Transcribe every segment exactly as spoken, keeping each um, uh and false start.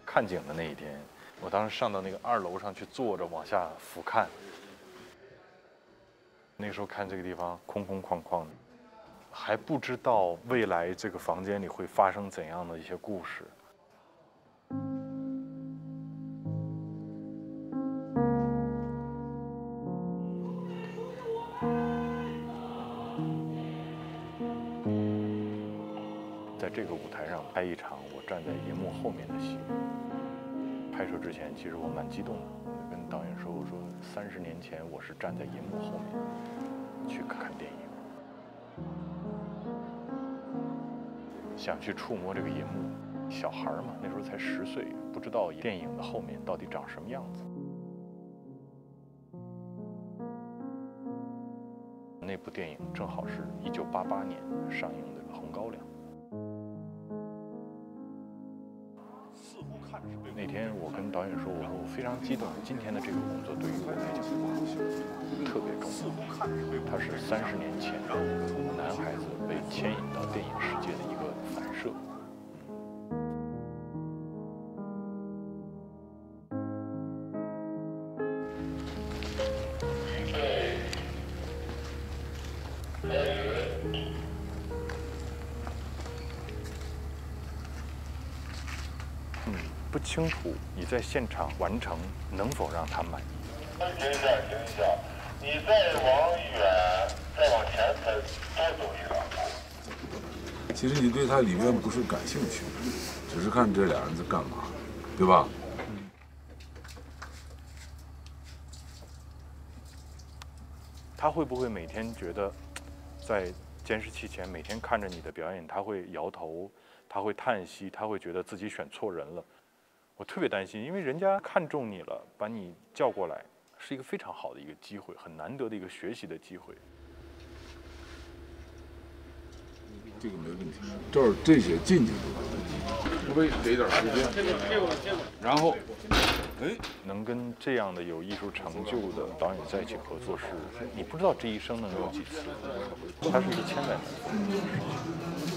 看景的那一天。我当时上到那个二楼上去坐着往下俯瞰，那个时候看这个地方空空旷旷的，还不知道未来这个房间里会发生怎样的一些故事。在这个舞台上拍一场我站在银幕后面的戏。拍摄之前，其实我蛮激动的，跟导演说：“我说三十年前我是站在银幕后面去看电影，想去触摸这个银幕。小孩嘛，那时候才十岁，不知道电影的后面到底长什么样子。”那部电影正好是一九八八年上映的《红高粱》。那天我跟导演说，我说我非常激动，今天的这个工作对于我来讲特别重要。它是三十年前男孩子被牵引到电影世界的一个反射。嗯，不清楚你在现场完成能否让他满意。 停一下，停一下，你再往远，再往前才多走一两步。 其实你对他里面不是感兴趣，只是看这俩人在干嘛，对吧？ 嗯。他会不会每天觉得，在监视器前每天看着你的表演，他会摇头？他会叹息，他会觉得自己选错人了。我特别担心，因为人家看中你了，把你叫过来，是一个非常好的一个机会，很难得的一个学习的机会。 这个没问题，这儿这些进去都没问题，除非给点时间。然后，哎， 能跟这样的有艺术成就的导演在一起合作，是你不知道这一生能有几次，它是一个千载难逢的事情。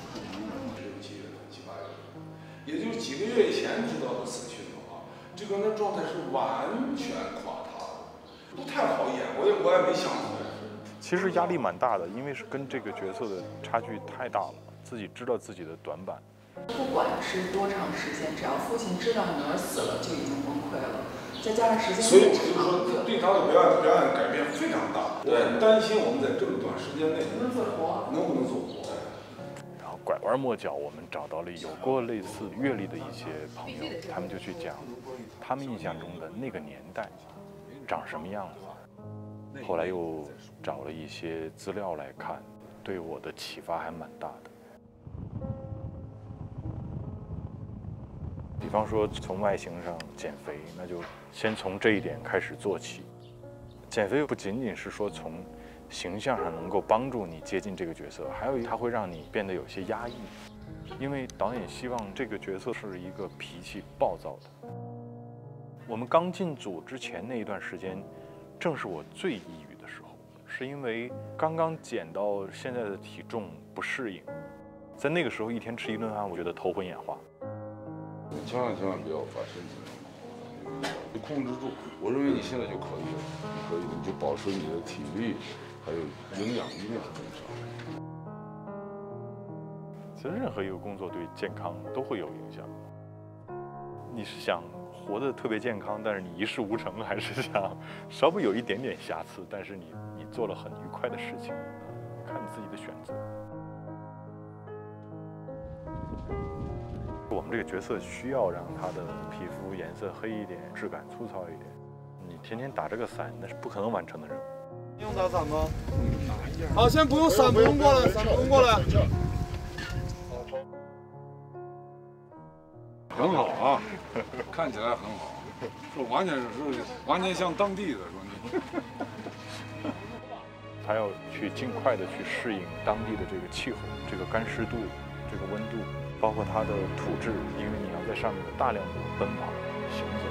也就是几个月以前知道他死去的话，这个人的状态是完全垮塌的，不太好演，我也我也没想出来。 其实压力蛮大的，因为是跟这个角色的差距太大了，自己知道自己的短板。 不管是多长时间，只要父亲知道女儿死了，就已经崩溃了。再加上时间， 所以我就说，对他的表演表演改变非常大。我很担心我们在这么短时间内能做活， 能不能做活。 然后拐弯抹角，我们找到了有过类似阅历的一些朋友，他们就去讲他们印象中的那个年代长什么样子。后来又找了一些资料来看，对我的启发还蛮大的。比方说从外形上减肥，那就先从这一点开始做起。减肥不仅仅是说从形象上能够帮助你接近这个角色，还有它会让你变得有些压抑，因为导演希望这个角色是一个脾气暴躁的。我们刚进组之前那一段时间，正是我最抑郁的时候，是因为刚刚减到现在的体重不适应，在那个时候一天吃一顿饭，我觉得头昏眼花。 你千万千万不要把身体你控制住，我认为你现在就可以了，你可以了，你就保持你的体力，还有营养一定是跟上。 其实任何一个工作对健康都会有影响。你是想活得特别健康，但是你一事无成，还是想稍微有一点点瑕疵，但是你你做了很愉快的事情，看你自己的选择。我们这个角色需要让他的皮肤颜色黑一点，质感粗糙一点。你天天打这个伞，那是不可能完成的任务。 用打伞吗？好，先不用伞，不用过来，伞不用过来。 很好啊，看起来很好，这完全是完全像当地的说你。 他要去尽快的去适应当地的这个气候、这个干湿度、这个温度，包括它的土质，因为你要在上面有大量的奔跑、行走。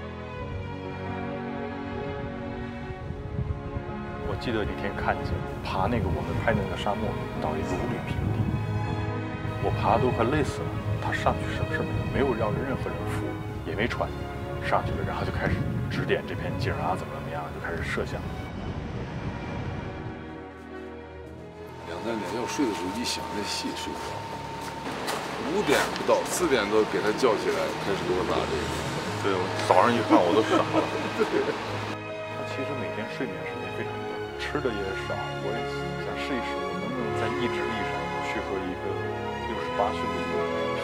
我记得那天看见爬那个我们拍那个沙漠，到一个如履平地，我爬都快累死了。 他上去什么事没有，没有让任何人扶，也没喘，上去了，然后就开始指点这片景啊，怎么怎么样，就开始摄像。 两三点要睡的时候，一想这戏睡不着。五点不到，四点多给他叫起来，开始给我打这个。 对，我早上一看我都傻了。对。他其实每天睡眠时间非常短，吃的也少。我也想试一试，我能不能在意志力上去和一个六十八岁的一个人拼。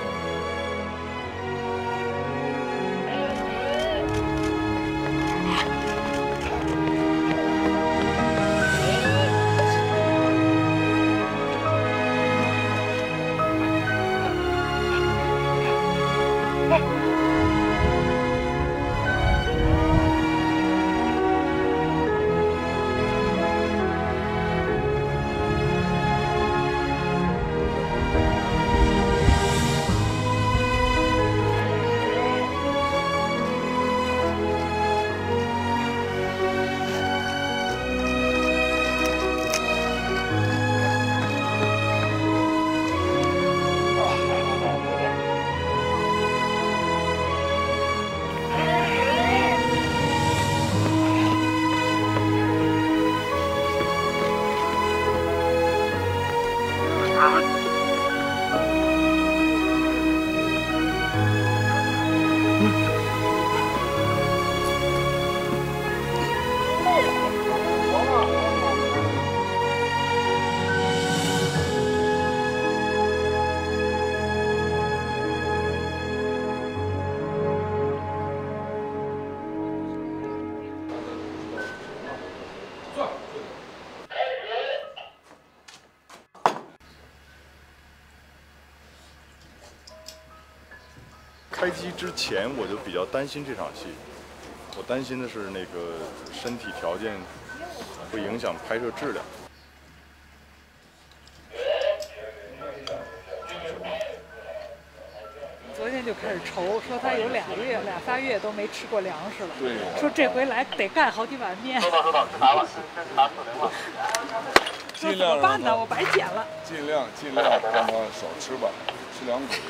开机之前我就比较担心这场戏，我担心的是那个身体条件会影响拍摄质量。 昨天就开始愁，说他有俩月、俩仨月都没吃过粮食了。 对。 说这回来得干好几碗面。 收到收到，吃完了，拿四零了。 尽量怎么办呢？我白捡了。 尽量尽量让他少吃吧，吃两口。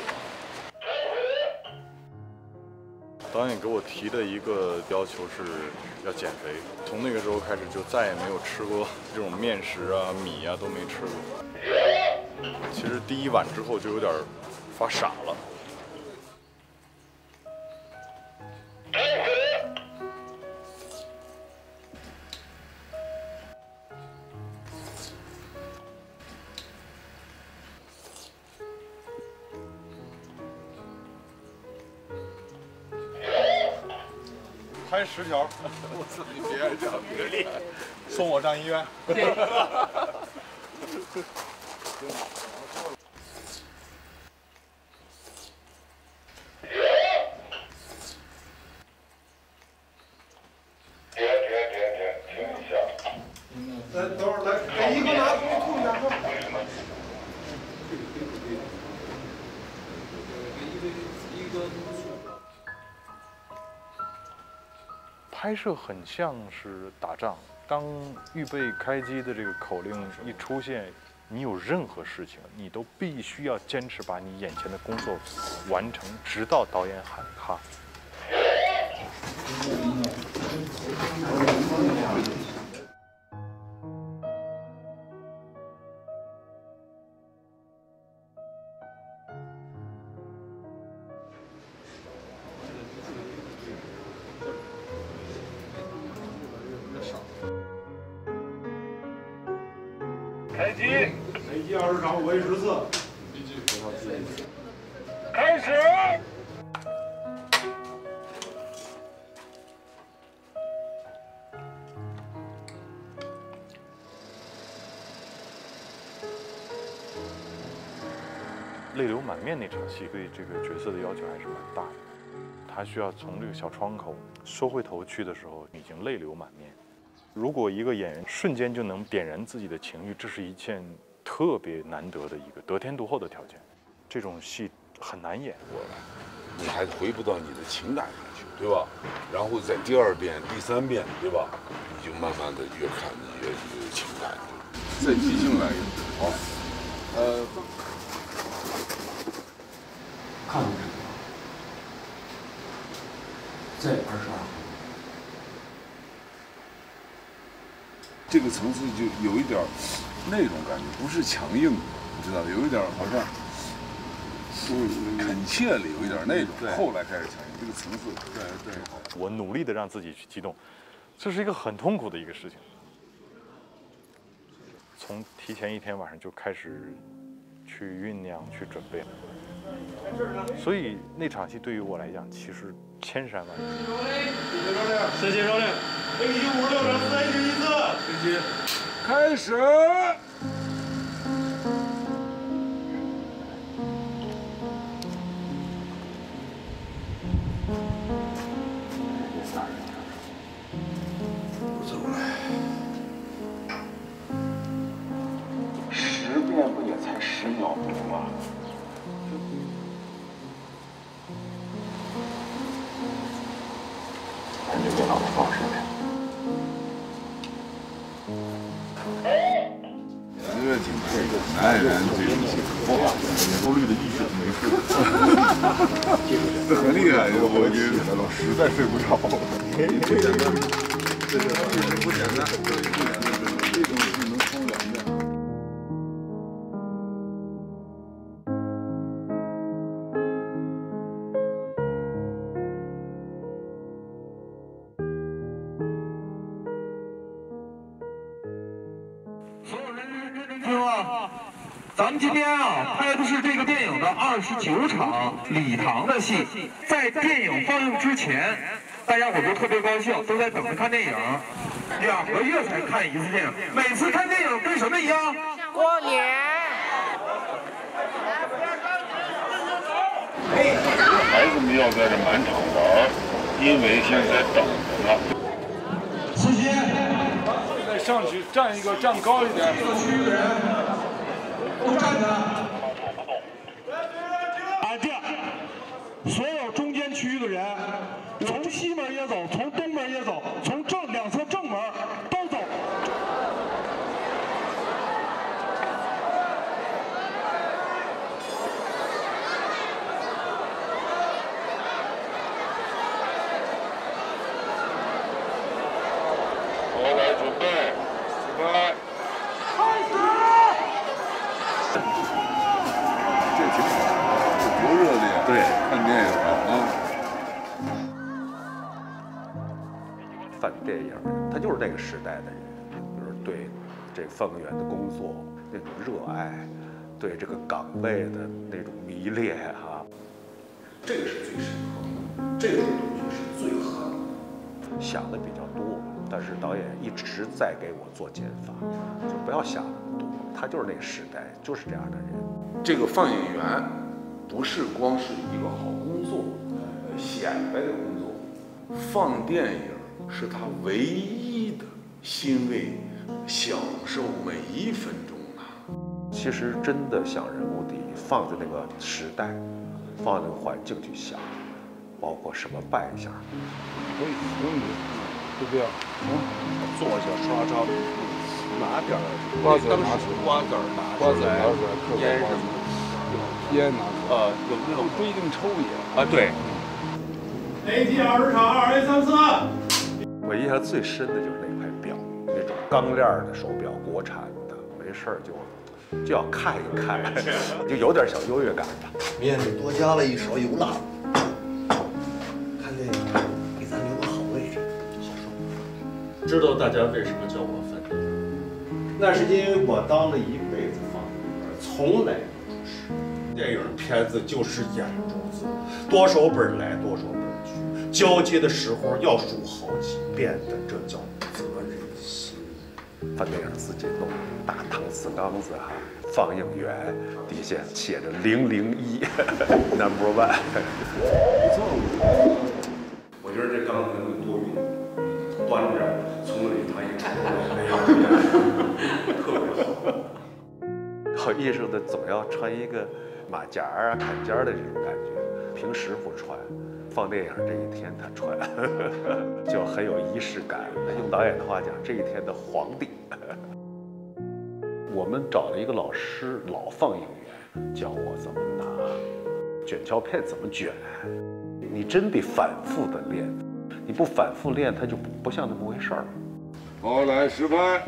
导演给我提的一个要求是要减肥，从那个时候开始就再也没有吃过这种面食啊、米啊都没吃过。其实第一碗之后就有点发傻了。拍十条， 我操！你别挨这样，别厉害， 送我上医院。 对。 停停停停停一下。 来，等会儿来，给一个拿吐一下喝。 拍摄很像是打仗，当预备开机的这个口令一出现，你有任何事情，你都必须要坚持把你眼前的工作完成，直到导演喊卡。 开机， 开机二十场，为十次。 开始。 泪流满面那场戏对这个角色的要求还是蛮大的，他需要从这个小窗口收回头去的时候已经泪流满面。如果一个演员瞬间就能点燃自己的情绪，这是一件特别难得的一个得天独厚的条件。这种戏很难演， 你还回不到你的情感上去，对吧？然后在第二遍、第三遍，对吧？你就慢慢的越看你越有情感。再即兴来一个，好，呃。 在二十二号。 这个层次就有一点那种感觉，不是强硬，你知道，有一点好像恳切里有一点那种，后来开始强硬，这个层次，对对。 我努力的让自己去激动，这是一个很痛苦的一个事情。从提前一天晚上就开始去酝酿、去准备，所以那场戏对于我来讲，其实千山万水。 谢谢教练。A 一五六秒三十一次， 飞机开始。 不走了。十遍不也才十秒钟吗？把这电脑放上面。 这个挺配的，男人这种性格，哇，焦虑的意识没事，这很厉害，我觉得我实在睡不着。不简单，这个确实不简单，不简单，这种是能冲两遍。 咱们今天啊拍的是这个电影的二十九场礼堂的戏，在电影放映之前，大家伙都特别高兴，都在等着看电影。两个月才看一次电影，每次看电影跟什么一样？ 过年。 孩子们要在这满场玩，因为现在等着呢。 司机， 再上去站一个，站高一点。 这个区域的人。都站着！按这样，所有中间区域的人，从西门也走，从东门也走，从正两侧正门都走。 好，来准备，出发。 这挺好，这多热烈！对，看电影啊。 范电影，他就是那个时代的人，就是对这放映员的工作那种热爱，对这个岗位的那种迷恋哈、啊。这个是最深刻的，这个东西是最狠的。想的比较多，但是导演一直在给我做减法，就不要想那么多。他就是那个时代，就是这样的人。 这个放映员不是光是一个好工作，呃，显摆的工作，放电影是他唯一的欣慰、享受每一分钟啊。 其实真的想人物第一，放在那个时代，放在那个环境去想，包括什么扮相。 可以，不用就这样，嗯， 坐下刷张。拿点儿瓜子拿出来， 瓜子儿拿瓜子拿出来， 烟什么的，烟拿出来。呃，有那种不一定抽烟啊，对。 A T 二十场二 A 三四。 我印象最深的就是那块表，那种钢链的手表，国产的，没事儿就就要看一看，就有点小优越感吧。 面里多加了一勺油辣，看电影给咱留个好位置。小叔， 知道大家为什么叫我？那是因为我当了一辈子放映员，从来不出事。电影片子就是眼珠子，多少本来多少本去，交接的时候要数好几遍的，这叫责任心。 放电影自己弄大搪瓷缸子哈、啊，放映员底下写着零零一 number one。 不错， 我觉得这缸子能多用，端着从礼堂一出来那样。特别好， 搞艺术的总要穿一个马甲啊、坎肩的这种感觉，平时不穿，放电影这一天他穿，就很有仪式感。用导演的话讲，这一天的皇帝。我们找了一个老师，老放映员，教我怎么拿卷胶片，怎么卷。你真得反复的练。 你不反复练，它就不不像那么回事儿。 好，来实拍。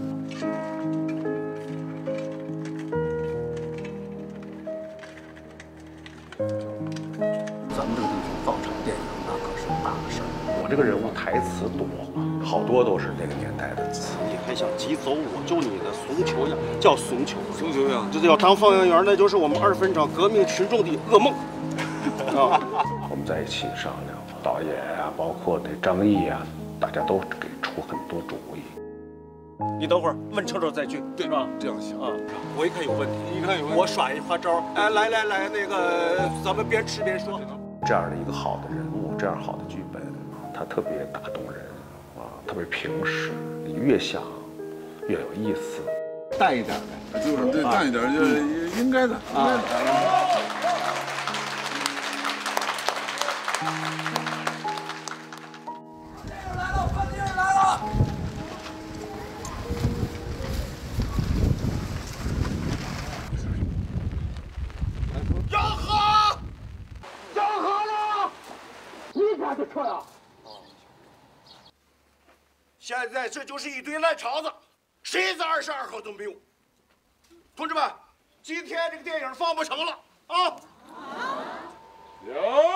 咱们这个地方放场电影那可是大事儿。 我这个人物台词多，好多都是那个年代的词。 你还像急走我，就你的怂球样，叫怂球， 怂球样， 这叫当放映员，那就是我们二分场革命群众的噩梦。啊， 我们在一起商量，导演啊，包括那张译啊，大家都给出很多主意。 你等会儿问清楚再去，对吧？ 这样行啊。我一看有问题， 一看有问题， 我耍一花招，哎，来来来，那个咱们边吃边说。 这样的一个好的人物，这样好的剧本，它特别打动人啊，特别平实，你越想越有意思。 淡一点的，就是对，淡一点就是应该的啊。 来了，范进来了。 杨河， 杨河呢？你赶着撤呀！ 现在这就是一堆烂场子，谁在二十二号都没有。同志们，今天这个电影放不成了啊！ 行。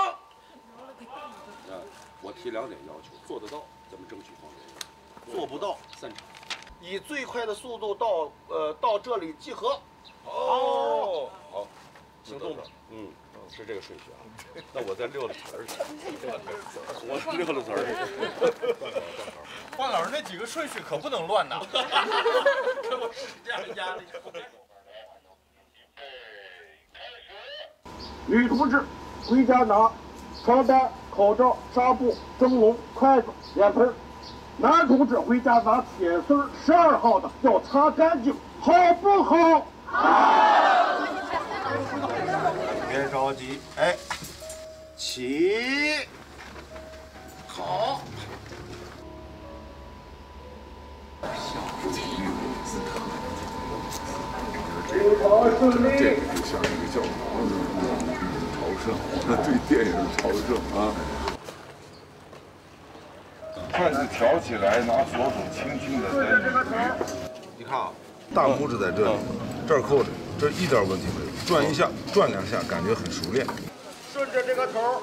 啊，我提两点要求，做得到，咱们争取放电影；做不到，散场。 以最快的速度到呃到这里集合。 哦，好， 行动吧。 嗯，是这个顺序啊。那我再溜溜词儿去。我溜溜词儿。 范老师那几个顺序可不能乱呐。 给我使这样压力。 女同志回家拿床单、口罩、纱布、蒸笼、筷子、脸盆。男同志回家拿铁丝儿，十二号的要擦干净，好不好？好。 别着急，哎，起，好。 这个就像一个教堂，朝圣，对电影朝圣啊。筷子挑起来，拿左手轻轻的在。 你看啊，大拇指在这里，这儿扣着，这一点问题没有。转一下，转两下，感觉很熟练。 顺着这个头，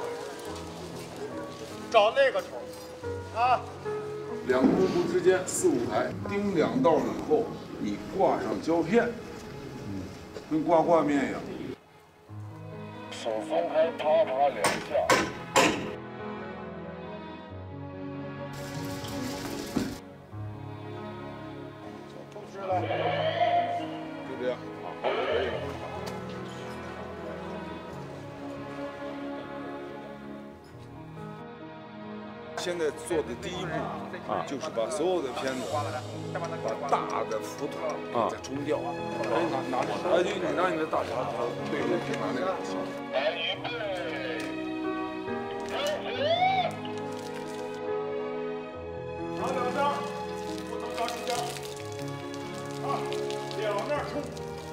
找那个头，啊。 两公布之间四五排，钉两道以后，你挂上胶片，嗯，跟挂挂面一样。 手松开，啪啪两下。 通知了。 就这样，好，可以了。现在做的第一步啊，就是把所有的片子，把大的幅图啊再冲掉。哎，拿拿着，哎，你拿你的大条条对着就拿那个行。 来预备，开始。 拿两张，不能找时间。啊，两面冲。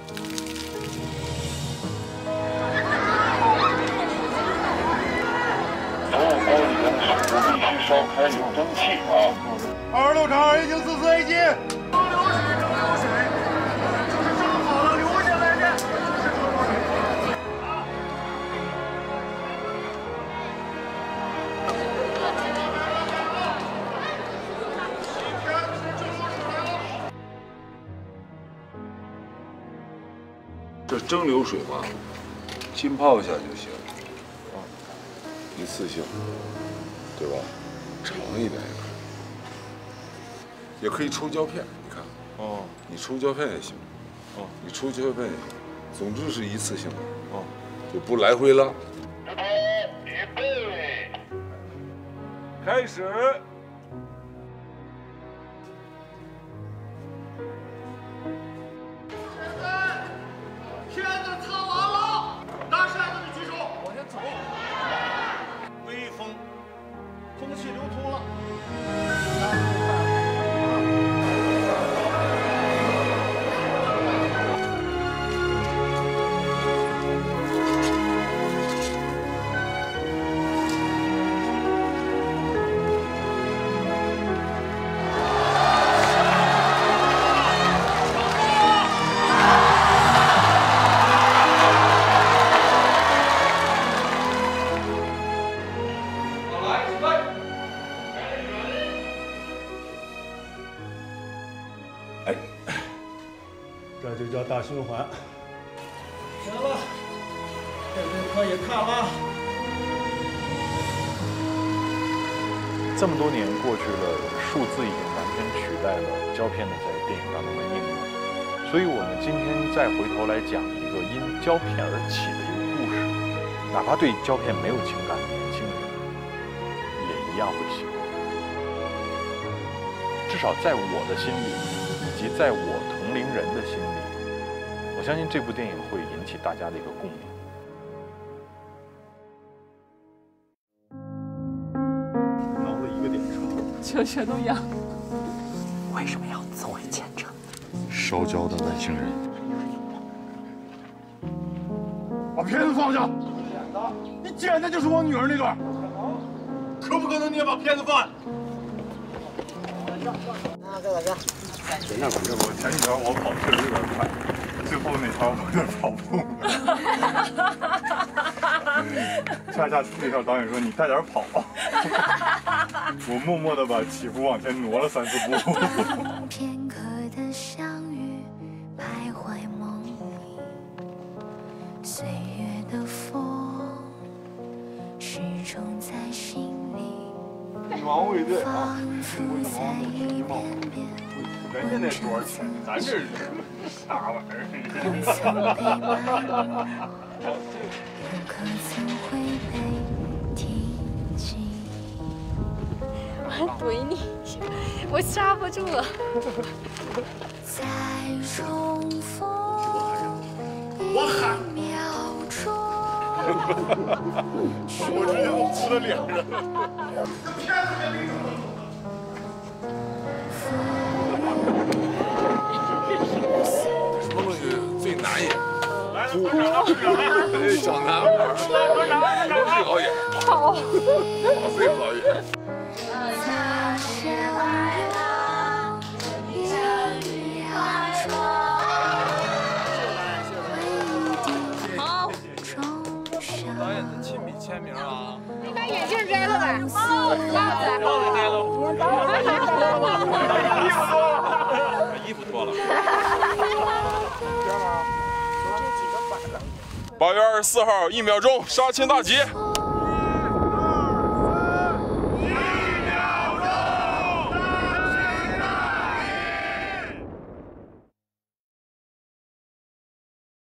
所有锅里的水都必须烧开，有蒸汽啊。 二路场已经四次 A 级。蒸馏水，蒸馏水，这是蒸好了留下来的，这是蒸馏水。 这蒸馏水嘛，浸泡一下就行，啊，一次性，对吧？长一点也可以，也可以抽胶片，你看，哦，你抽胶片也行，哦，你抽胶片也行，总之是一次性的，哦，就不来回拉。 预备， 开始。 片子擦完了，拿扇子的举手。我先走。微风，空气流通了。 这就叫大循环。行了，这回可以看了。 这么多年过去了，数字已经完全取代了胶片的在电影当中的应用，所以我们今天再回头来讲一个因胶片而起的一个故事，哪怕对胶片没有情感的年轻人，也一样会喜欢。至少在我的心里，以及在我同龄人的心里，我相信这部电影会引起大家的一个共鸣。 挠了一个点上， 这舌头痒。 为什么要作为前程？ 烧焦的外星人。 把片子放下！你剪的就是我女儿那段，可不可能你也把片子放下？ 啊，这个这。 那反正我前几条我跑确实有点快，最后那条我有点跑不动了。恰恰那条导演说你带点跑，我默默地把起伏往前挪了三四步。 片刻的相遇，徘徊梦里，岁月的风始终在心里。 王卫队啊，为什么王卫队冒？人家那多少钱？咱这啥玩意儿？ 可曾会被提起？ 我怼你，我刹不住了。 再重逢一秒钟， 我直接都扑在脸上。 什么东西最难演？哎，小男孩，最好演， 跑， 跑最好演。 好， 导演的亲笔签名啊！ 你把眼镜摘了吧，帽子， 帽子摘了，衣服脱了，衣服脱了。 八月二十四号，一秒钟杀青大捷。